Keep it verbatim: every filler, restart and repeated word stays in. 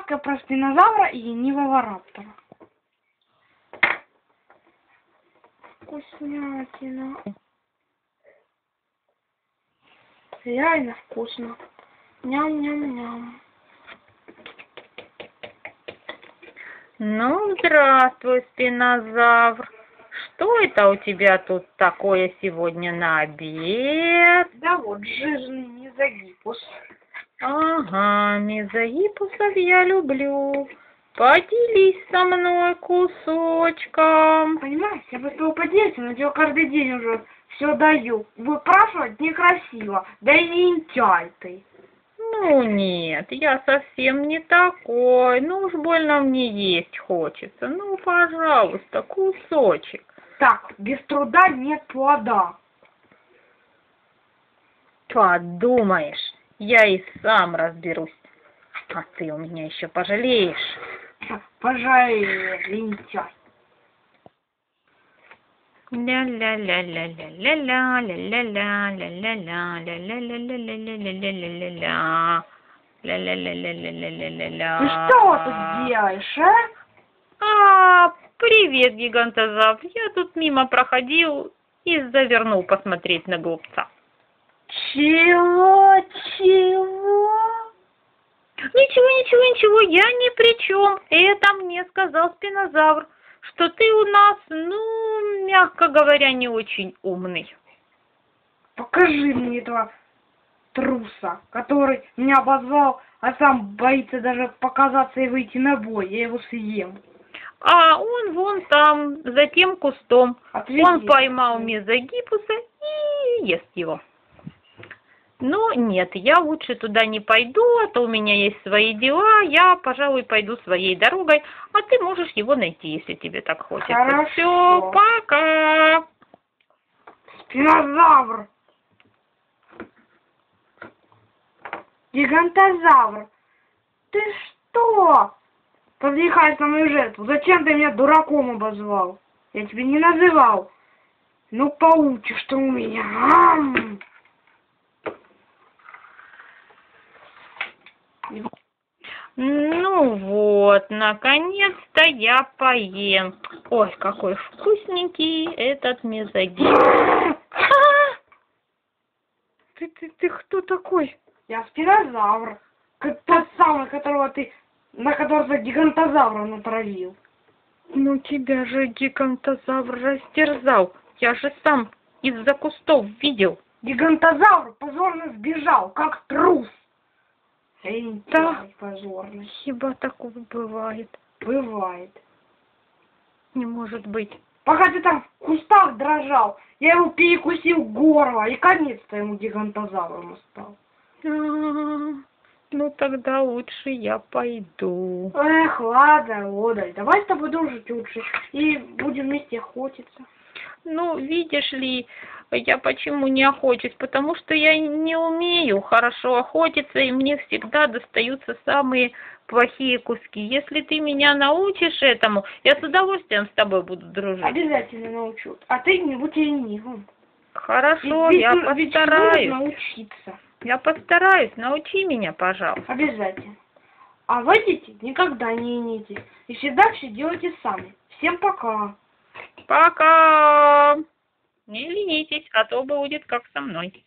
Сказка про спинозавра и ленивого раптора. Вкуснятина. Реально вкусно. Ням-ням-ням. Ну, здравствуй, спинозавр. Что это у тебя тут такое сегодня на обед? Да вот, жирный мезогипус. Ага, мезогипусов я люблю. Поделись со мной кусочком. Понимаешь, я бы с тобой поделиться, но тебе каждый день уже все даю. Выпрашивать некрасиво, да и лентяй ты. Ну нет, я совсем не такой. Ну уж больно мне есть хочется. Ну, пожалуйста, кусочек. Так, без труда нет плода. Подумаешь, я и сам разберусь. А ты у меня еще пожалеешь. Пожалеешь, лентяй. Ля-ля-ля-ля-ля-ля-ля, ля-ля-ля, ля-ля-ля, ля-ля-ля-ля-ля-ля-ля-ля-ля-ля, ля-ля-ля-ля-ля-ля-ля-ля-ля. Ты что тут делаешь, а? А, привет, гигантозавр. Я тут мимо проходил и завернул посмотреть на голубца. Чего? Чего? Ничего, ничего, ничего, я ни при чем. Это мне сказал спинозавр, что ты у нас, ну, мягко говоря, не очень умный. Покажи мне этого труса, который меня обозвал, а сам боится даже показаться и выйти на бой. Я его съем. А он вон там, за тем кустом. Отведи. Он поймал мезогипуса и ест его. Ну, нет, я лучше туда не пойду, а то у меня есть свои дела. Я, пожалуй, пойду своей дорогой, а ты можешь его найти, если тебе так хочется. Хорошо. Все, пока. Спинозавр. Гигантозавр. Ты что? Подвигаешь на мою жертву. Зачем ты меня дураком обозвал? Я тебя не называл. Ну, поучишь ты у меня. Ам! Ну вот, наконец-то я поем. Ой, какой вкусненький этот мезогипус. Ты, ты, ты кто такой? Я спинозавр. Как тот самый, которого ты, на которого гигантозавра натравил. Ну тебя же гигантозавр растерзал. Я же сам из-за кустов видел. Гигантозавр позорно сбежал, как трус. Эй, Да, позорно. хиба такое бывает. Бывает. Не может быть. Пока ты там в кустах дрожал, я его перекусил горло, и конец-то ему гигантозавром стал. А, ну тогда лучше я пойду. Эх, ладно, Лодаль, давай с тобой дружить лучше, и будем вместе охотиться. Ну, видишь ли, я почему не охочусь? Потому что я не умею хорошо охотиться, и мне всегда достаются самые плохие куски. Если ты меня научишь этому, я с удовольствием с тобой буду дружить. Обязательно научу. А ты не будь ленивым. Хорошо, ведь, я ведь, постараюсь. Ведь нужно учиться. Я постараюсь, научи меня, пожалуйста. Обязательно. А вы, дети, никогда не ленитесь. И всегда все делайте сами. Всем пока. Пока! Не ленитесь, а то будет как со мной.